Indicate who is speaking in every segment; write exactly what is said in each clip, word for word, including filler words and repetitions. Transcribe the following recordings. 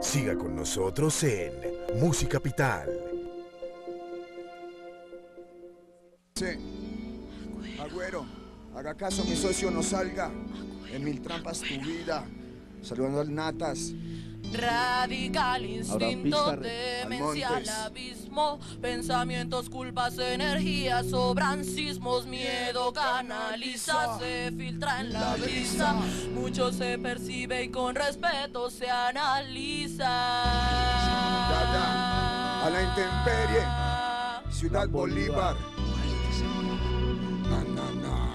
Speaker 1: Siga con nosotros en Música Capital.
Speaker 2: Sí. Agüero, haga caso, mi socio, no salga. En mil trampas tu vida. Saludando al Natas.
Speaker 3: Radical, instinto, demencial,
Speaker 2: Almontes.
Speaker 3: abismo, pensamientos, culpas, energías, sobran sismos, miedo canaliza, se filtra en la brisa, mucho se percibe y con respeto se analiza.
Speaker 2: Ya, ya. A la intemperie. Ciudad Bolívar. Na, na, na.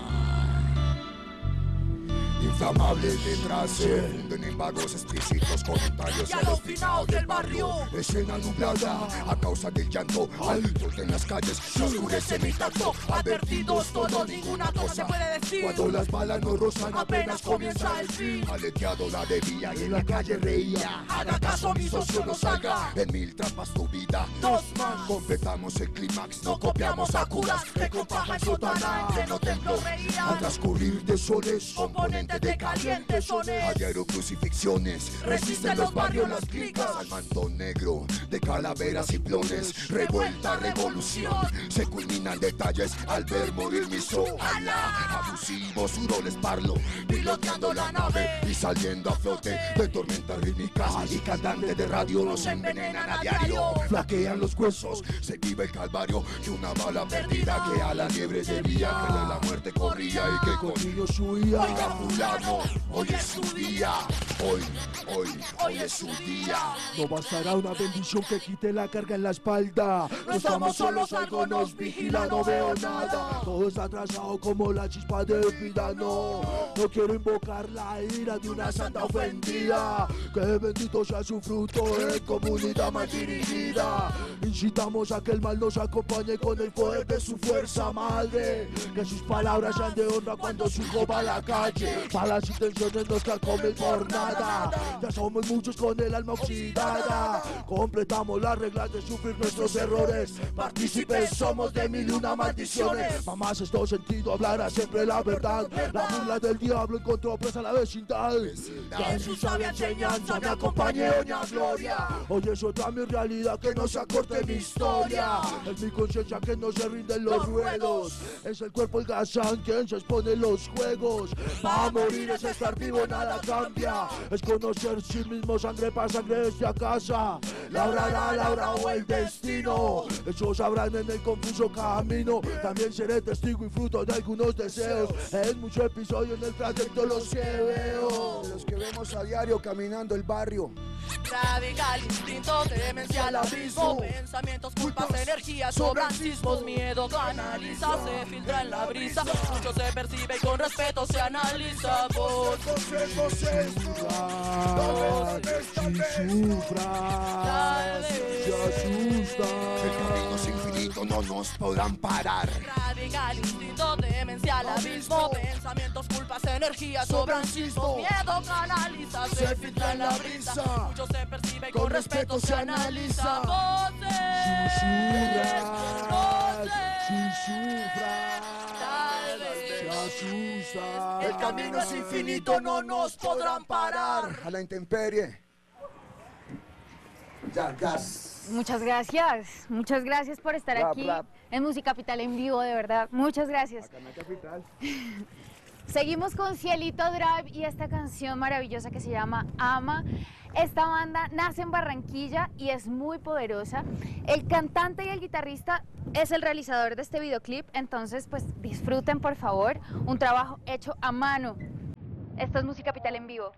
Speaker 2: Inflamables letras se funden en vagos explícitos comentarios
Speaker 3: Y a los finados del barrio.
Speaker 2: Escena nublada a causa del llanto. Altos en las calles se oscurece mi tacto.
Speaker 3: Advertidos todos, ninguna cosa se puede decir.
Speaker 2: Cuando las balas no rozan
Speaker 3: Apenas comienza el fin.
Speaker 2: Aleteado la debía y en la calle reía. Haga caso, mi socio, no salga. En mil trampas tu vida.
Speaker 3: Dos más.
Speaker 2: Completamos el clímax, no
Speaker 3: No
Speaker 2: copiamos
Speaker 3: copiamos
Speaker 2: a
Speaker 3: a
Speaker 2: curas.
Speaker 3: curas,
Speaker 2: Que
Speaker 3: que
Speaker 2: con
Speaker 3: con
Speaker 2: paja
Speaker 3: paja
Speaker 2: y
Speaker 3: y
Speaker 2: sotana
Speaker 3: sotana,
Speaker 2: pleno templo
Speaker 3: reía.
Speaker 2: al transcurrir de soles,
Speaker 3: Componentes de calientes sones.
Speaker 2: Ayer crucifixión,es resisten los barrios, las clicas al manto negro de calaveras y plones. Revuelta, revolución, se culminan detalles al ver morir mi Alá. Abusivo, suro les parlo, piloteando la nave y saliendo a flote de tormentas rítmicas. Y cantantes de radio nos envenenan a diario, flaquean los huesos, se vive el calvario que una bala perdida que a la liebre debía, que de la muerte corría y que con ellos huía. Oiga, fulano, hoy es su día, hoy, hoy, hoy es su día.
Speaker 4: No bastará una bendición que quite la carga en la espalda.
Speaker 3: No estamos solos, algo nos vigila, no veo nada.
Speaker 4: Todo está atrasado como la chispa de vida, no. No quiero invocar la ira de una santa ofendida. Que bendito sea su fruto en comunidad mal dirigida. Incitamos a que el mal nos acompañe con el poder de su fuerza madre. Que sus palabras sean de honra cuando su hijo va a la calle. Malas intenciones nos carcomen por nada. Ya somos muchos con el alma oxidada. Completamos las reglas de sufrir nuestros errores. Partícipes somos de mil y una maldiciones. Mamás, esto sentido hablará siempre la verdad. La burla del diablo encontró presa la vecindad.
Speaker 3: Y en su sabia enseñanza me acompañe doña Gloria.
Speaker 4: Hoy es otra mi realidad, que no se acorte mi historia. Es mi conciencia que no se rinden los ruedos. Es el cuerpo el gazán quien se expone en los juegos. Va a morir es estar vivo, nada cambia. Es conocer sí mismo, sangre para sangre desde a casa. Labrará, labrará o el destino. Eso sabrán en el confuso camino. También seré testigo y fruto de algunos deseos. Es mucho episodio en el trayecto los que veo.
Speaker 2: De los que vemos a diario caminando el barrio.
Speaker 3: Radical, instinto, demencial, abismo, pensamientos, culpas, energías, sobran sismos, miedo canaliza, se filtra en la brisa, mucho se percibe y con respeto se analiza. Voz,
Speaker 2: José, José,
Speaker 4: Si sufras, se asustan.
Speaker 2: el camino es infinito, no nos podrán parar.
Speaker 3: radical, instinto, demencial, abismo, pensamientos, culpas, energías, sobran sismos, miedo canaliza, se filtra en la brisa, mucho se percibe y con respeto se analiza. Voces,
Speaker 4: Susurras, si
Speaker 3: voces,
Speaker 4: sufras,
Speaker 3: tal
Speaker 4: se
Speaker 3: vez.
Speaker 4: asustan.
Speaker 3: El camino es infinito, no nos podrán parar.
Speaker 2: A la intemperie. Ya, ya.
Speaker 5: Muchas gracias, muchas gracias por estar
Speaker 2: Rap,
Speaker 5: aquí
Speaker 2: rap.
Speaker 5: en Música Capital en vivo, de verdad, muchas gracias.
Speaker 2: Acá en la capital.
Speaker 5: Seguimos con Cielito Drive y esta canción maravillosa que se llama Ama. Esta banda nace en Barranquilla y es muy poderosa. El cantante y el guitarrista es el realizador de este videoclip, entonces pues disfruten por favor, un trabajo hecho a mano. Esto es Música Capital en vivo.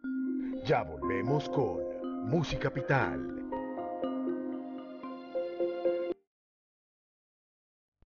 Speaker 1: Ya volvemos con Musicapital.